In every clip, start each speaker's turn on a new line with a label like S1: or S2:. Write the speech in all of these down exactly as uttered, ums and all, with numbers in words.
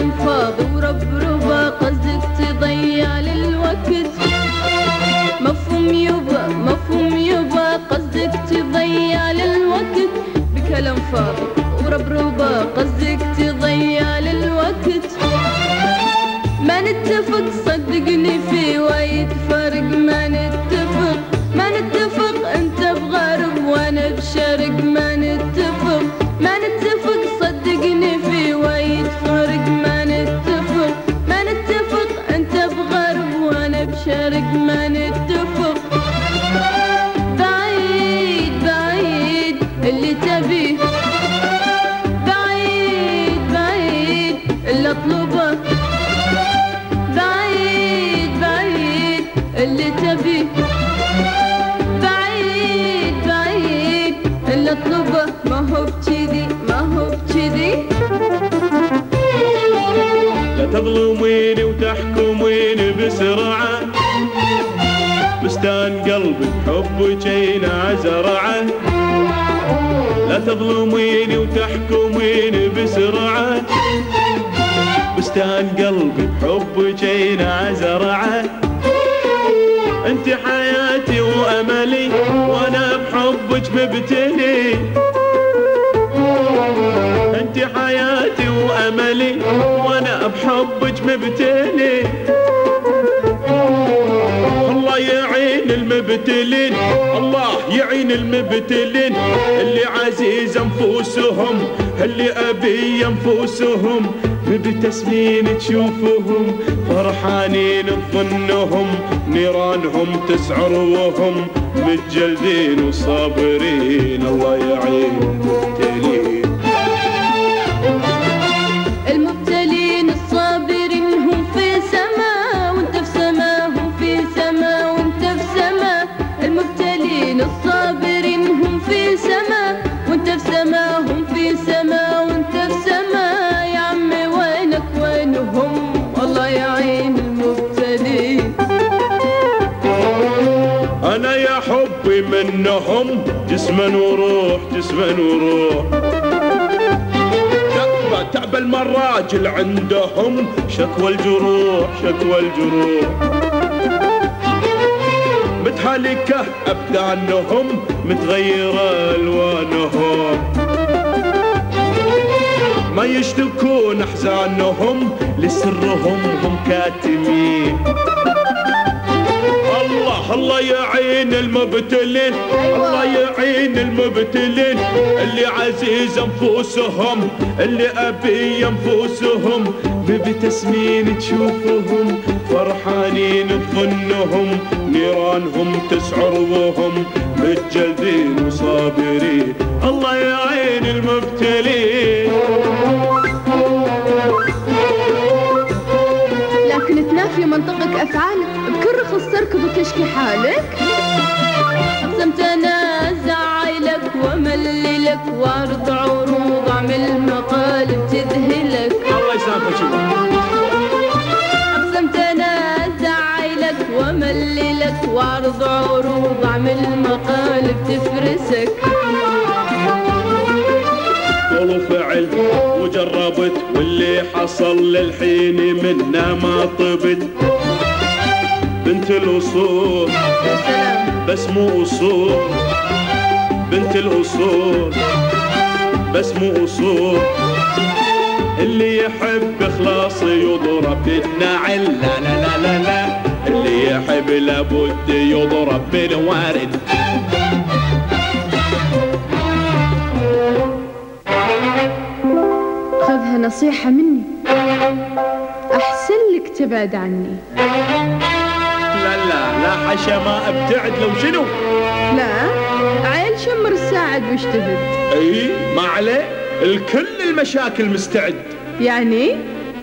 S1: بكلام فاضي وربربة قصدك تضيع للوقت. مفهوم يبا مفهوم يبا قصدك تضيع للوقت بكلام فاضي وربربة قصدك تضيع للوقت. ما نتفق صدقني في وايد فرق ما نتفق ما نتفق انت بغرب وانا بشرق ما نتفق ما نتفق صدقني في وايد فرق ما نتفق ما نتفق انت بغرب وانا بشرق ما نتفق. بعيد بعيد اللي تبيه بعيد بعيد اللي اطلبه بعيد بعيد اللي تبيه بعيد بعيد اللي اطلبه. ما هو بجدي ما هو بجدي.
S2: لا تظلميني وتحكميني بسرعة بستان قلبي بحبك ينعى زرعه. لا تظلميني وتحكميني بسرعة بستان قلبي بحبك ينعى زرعه. انت حياتي واملي وانا بحبك مبتلي. انت حياتي واملي وانا بحبك مبتلي. الله يعين المبتلين الله يعين المبتلين اللي عزيز انفسهم اللي ابي انفسهم مبتسمين تشوفهم فرحانين تظنهم نيرانهم تسعر وهم متجلدين وصابرين. الله يعين المبتلين
S1: المبتلين الصابرين هم في سما وانت في سما هم في سما وانت في سما. المبتلين الصابرين هم في سما وانت في سما هم في سما وانت في سما. يا عمي وينك وينهم الله يعين المبتلين.
S2: انا يا حبي منهم جسما وروح جسما وروح. تعب المراجل عندهم شكوى الجروح شكوى الجروح. متهلكة أبدانهم متغيرة ألوانهم ما يشتكون أحزانهم لسرهم هم كاتمين. الله الله يعين المبتلين الله يعين المبتلين اللي عزيز انفسهم اللي ابي انفسهم مبتسمين تشوفهم فرحانين تظنهم نيرانهم تسعر وهم متجلدين وصابرين. الله يعين المبتلين.
S1: لكن تنافي منطقك افعالك بكل رخص تركض وتشكي حالك. اقسمت انا ازعلك وامللك وارض عروض اعمل مقالب تذهلك.
S2: الله يسامحك.
S1: اقسمت انا ازعلك وامللك وارض عروض اعمل مقالب تفرسك.
S2: قول فعل وجربت واللي حصل للحين منا ما طبت. بنت الاصول بس مو اصول بنت الاصول بس مو اصول. اللي يحب خلاص يضرب بالنعل. لا لا لا لا لا اللي يحب لابد يضرب بالوارد.
S1: خذها نصيحة مني أحسن لك تبعد عني.
S2: لا لا لا حشا ما ابتعد لو شنو.
S1: لا عيل شمر الساعد واجتهد.
S2: اي ما عليه الكل المشاكل مستعد.
S1: يعني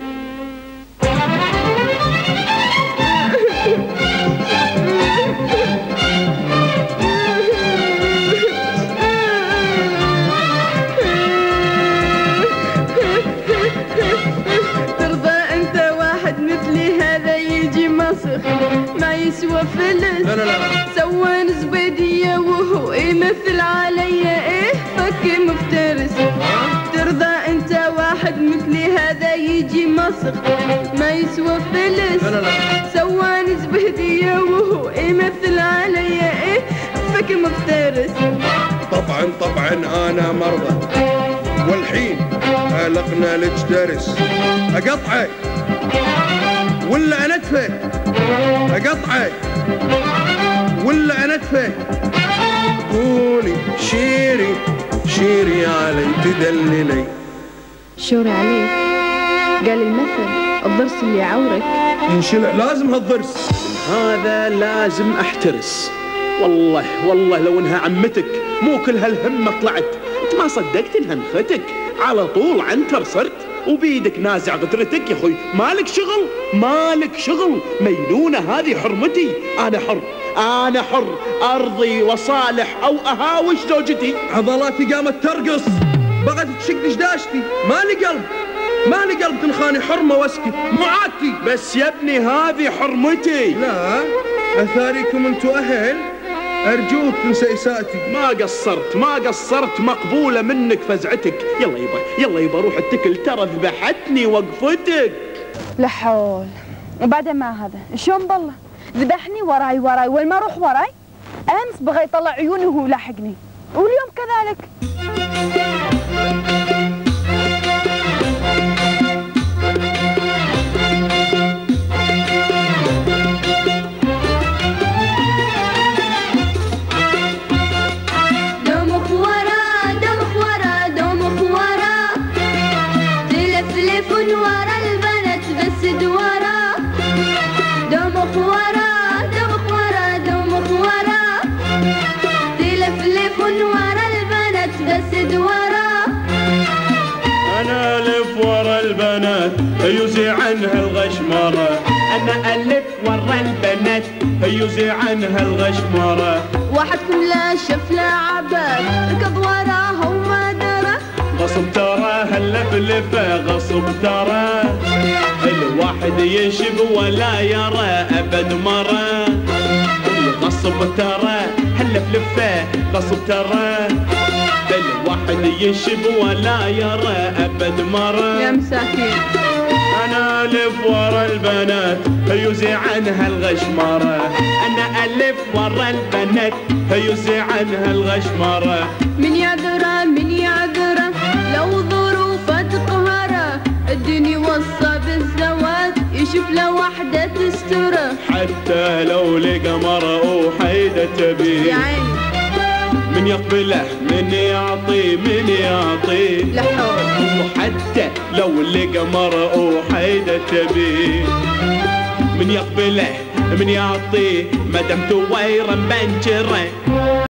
S1: ما يسوى فلس.
S2: لا لا لا
S1: سوان زبيدية وهو يمثل عليا ايه فك مفترس. ترضى انت واحد واحد مثلي هذا يجي مصر ما يسوى فلس.
S3: لا لا لا.
S1: سواني بهدية وهو يمثل عليا ايه فك مفترس.
S3: طبعا طبعا انا مرضى، والحين خلقنا لك درس. اقطعك ولا انتفه؟ اقطعك ولا انتفه؟ قولي شيري شيري علي تدللي.
S1: شوري عليك قال المثل الضرس اللي يعورك
S3: ينشلع، لازم هالضرس
S4: هذا لازم احترس. والله والله لو انها عمتك مو كل هالهمة طلعت. انت ما صدقت انها نختك، على طول عنتر صرت وبيدك نازع قدرتك. يا اخوي مالك شغل مالك شغل، مينونة هذه حرمتي. انا حر انا حر ارضي وصالح او اهاوش زوجتي.
S3: عضلاتي قامت ترقص، بغت تشق دشداشتي. مالي قلب مالي قلب تنخاني حرمة واسكت، مو عادتي.
S4: بس يا ابني هذه حرمتي.
S3: لا اثاريكم انتو اهل، ارجوك تنسى اساءتي.
S4: ما قصرت ما قصرت، مقبولة منك فزعتك. يلا يبا يلا يبا روح اتكل، ترى ذبحتني وقفتك.
S5: لا حول. وبعدين ما هذا شلون بالله ذبحني وراي وراي وين ما اروح وراي. امس بغى يطلع عيوني وهو لاحقني، واليوم كذلك.
S2: أنا ألف ورا البنات يوزي عنها الغشمرة.
S4: أنا ألف ورا البنات يوزي عنها الغشمرة.
S1: واحدكم لا شف لا عباد ركض وراها وما درى.
S2: غصب ترى هاللفلفة غصب ترى،
S4: الواحد يشب ولا يرى أبد مرة. غصب ترى هاللفلفة غصب ترى، الواحد يشب ولا يرى أبد مرة.
S1: يا مساكين
S2: أنا ألف ورا البنات يوزي عنها الغشمرة.
S4: أنا ألف ورا البنات يوزي عنها الغشمرة.
S1: من يعذره من يعذره لو ظروفه تقهره، الدنيا وصى بالزواج يشوف له وحدة تستره.
S2: حتى لو لقى مرة وحيدة تبيه،
S1: يا عيني
S2: من يقبله من يعطي من يعطي.
S1: لا حول.
S2: وحتى لو لقى مرة وحيدة تبيه، من يقبله من يعطي، ما دام تويرا بنجره.